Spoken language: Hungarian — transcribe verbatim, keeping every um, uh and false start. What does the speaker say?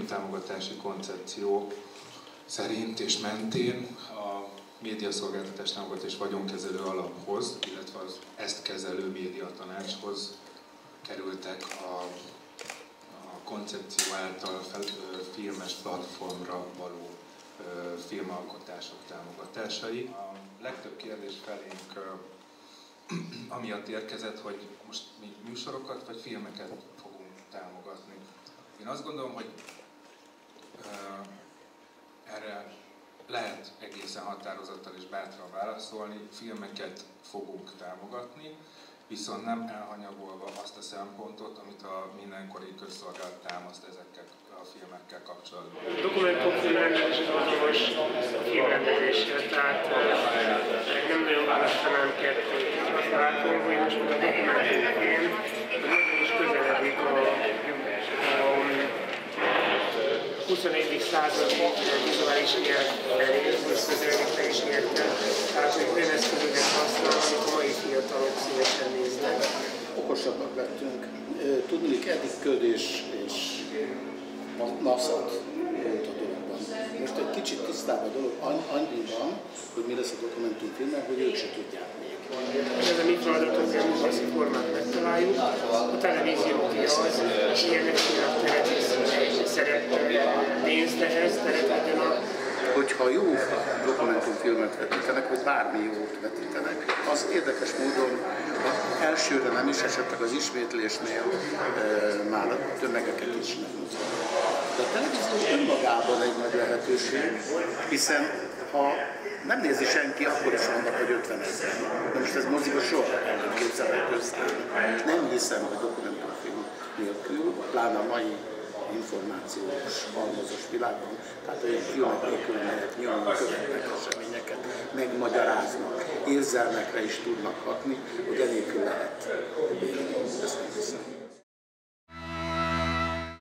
filmtámogatási koncepció szerint és mentén a médiaszolgáltatás támogatás vagyonkezelő alaphoz, illetve az ezt kezelő médiatanácshoz kerültek a, a koncepció által fel, filmes platformra való filmalkotások támogatásai. A legtöbb kérdés felénk amiatt érkezett, hogy most mi műsorokat vagy filmeket fogunk támogatni. Én azt gondolom, hogy uh, erre lehet egészen határozottan és bátran válaszolni, filmeket fogunk támogatni, viszont nem elhanyagolva azt a szempontot, amit a mindenkori közszolgálat támaszt ezekkel a filmekkel kapcsolatban. A dokumentumfilm rendezés azonos a filmrendezéssel, tehát nem nagyon választanám kettőt. Azt látom, hogy most a dokumentumfilm nagyon is közeledik a, a huszonegyedik századi vizuális nyelv felé, és közeledik fel is értem. Tehát, hogy olyan eszközöket használ, amit a mai fiatalok szívesen néznek. Okosabbak lettünk. Tudni, eddig köd és, és naszat volt a dologban. Most egy kicsit tisztább a dolog annyiban, hogy mi lesz a dokumentumfilmben, hogy ők se tudják még. Ez a mi feladatunk, hogy művészi formát megtaláljuk. A televízió ki az, és ilyenek a televízió szeretne pénzt ehhez, teretetlen. Hogyha jó dokumentumfilmet vetítenek, vagy bármi jót vetítenek, az érdekes módon az elsőre nem is, esetleg az ismétlésnél e, már tömegeket is megmutat. De a televízió önmagában egy nagy lehetőség, hiszen ha nem nézi senki, akkor is vannak, hogy ötven ezer. De most ez moziba soha nem képzelhető szám. Nem hiszem, hogy dokumentumfilm nélkül, pláne a mai információs, halmazos világban, tehát olyan filmek nélkül lehet nyomni, követnek eseményeket, megmagyaráznak, érzelmekre is tudnak hatni, hogy enélkül lehet. Ezt nem hiszem.